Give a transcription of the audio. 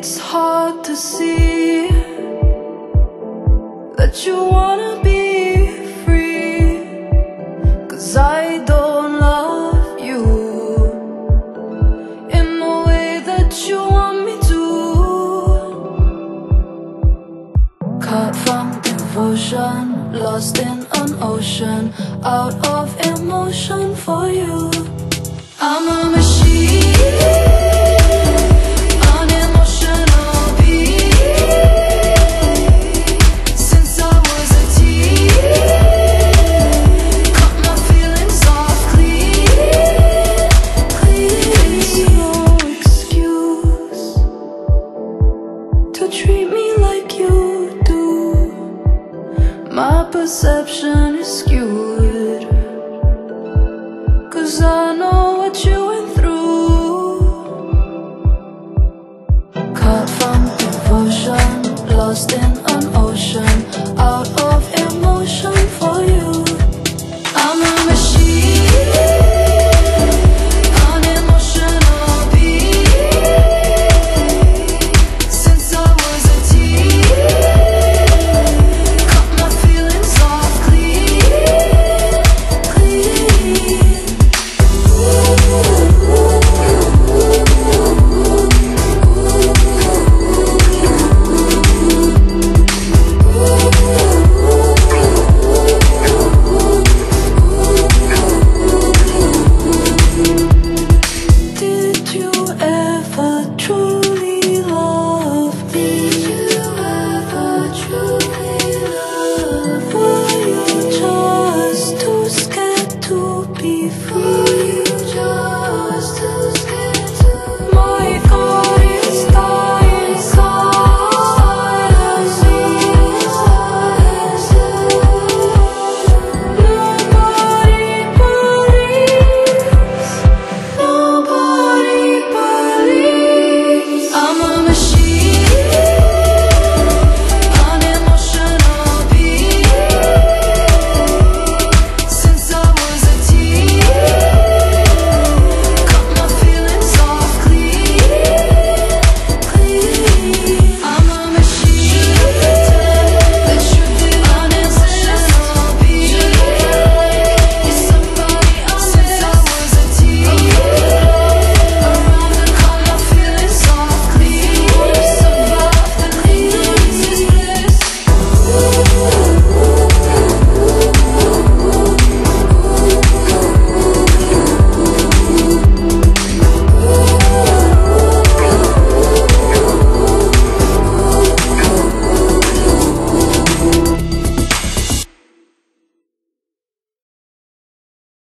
It's hard to see that you wanna be free, 'cause I don't love you in the way that you want me to. Cut from devotion, lost in an ocean, out of emotion for you. I'm a machine.